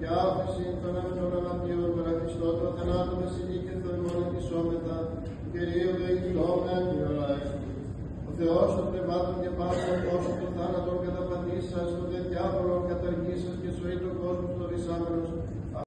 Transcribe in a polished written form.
και άφηση των αυτών αμαρτιών παρά Χριστό το θανάτο βασιλεί και θερμόν εκεισόμεθα, Κυρίου το ηγητόμεν, ο Θεός των πνευμάτων και πάσων, όσο το